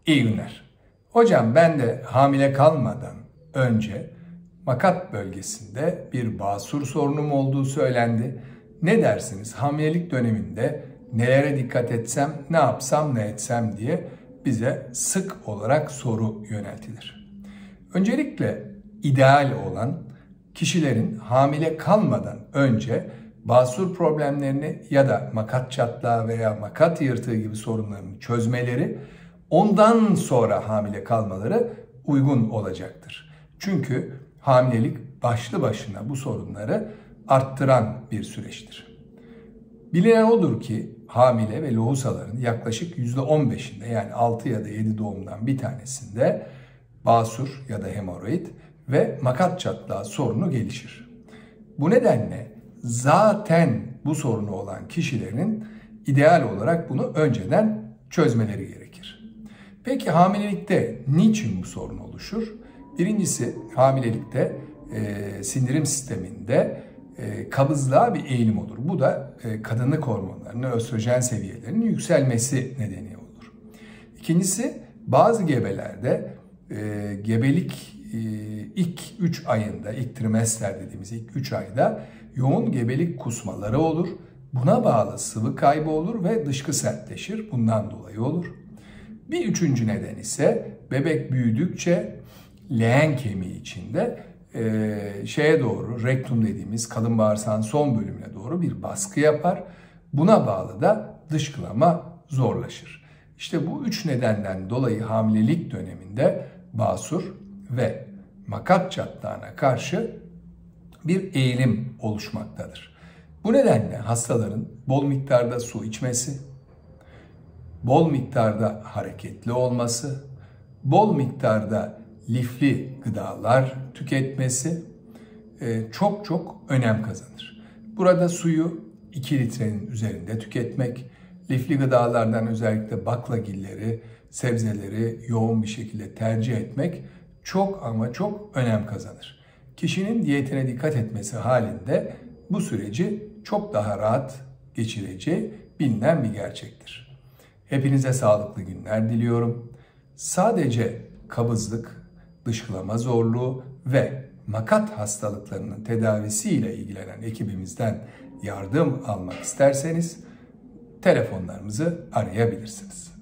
İyi günler. Hocam ben de hamile kalmadan önce makat bölgesinde bir basur sorunum olduğu söylendi. Ne dersiniz? Hamilelik döneminde nelere dikkat etsem, ne yapsam, ne etsem diye bize sık olarak soru yöneltilir. Öncelikle ideal olan kişilerin hamile kalmadan önce basur problemlerini ya da makat çatlağı veya makat yırtığı gibi sorunlarını çözmeleri, ondan sonra hamile kalmaları uygun olacaktır. Çünkü hamilelik başlı başına bu sorunları arttıran bir süreçtir. Bilinen odur ki hamile ve lohusaların yaklaşık %15'inde, yani 6 ya da 7 doğumdan bir tanesinde basur ya da hemoroid ve makat çatlağı sorunu gelişir. Bu nedenle zaten bu sorunu olan kişilerin ideal olarak bunu önceden çözmeleri gerekir. Peki hamilelikte niçin bu sorun oluşur? Birincisi, hamilelikte sindirim sisteminde kabızlığa bir eğilim olur. Bu da kadınlık hormonlarının, östrojen seviyelerinin yükselmesi nedeni olur. İkincisi, bazı gebelerde gebelik ilk 3 ayında, ilk trimester dediğimiz ilk 3 ayda yoğun gebelik kusmaları olur. Buna bağlı sıvı kaybı olur ve dışkı sertleşir. Bundan dolayı olur. Bir üçüncü neden ise bebek büyüdükçe leğen kemiği içinde şeye doğru, rektum dediğimiz kalın bağırsağın son bölümüne doğru bir baskı yapar. Buna bağlı da dışkılama zorlaşır. İşte bu üç nedenden dolayı hamilelik döneminde basur ve makat çatlağına karşı bir eğilim oluşmaktadır. Bu nedenle hastaların bol miktarda su içmesi, bol miktarda hareketli olması, bol miktarda lifli gıdalar tüketmesi çok çok önem kazanır. Burada suyu 2 litrenin üzerinde tüketmek, lifli gıdalardan özellikle baklagilleri, sebzeleri yoğun bir şekilde tercih etmek çok ama çok önem kazanır. Kişinin diyetine dikkat etmesi halinde bu süreci çok daha rahat geçireceği bilinen bir gerçektir. Hepinize sağlıklı günler diliyorum. Sadece kabızlık, dışkılama zorluğu ve makat hastalıklarının tedavisiyle ilgilenen ekibimizden yardım almak isterseniz telefonlarımızı arayabilirsiniz.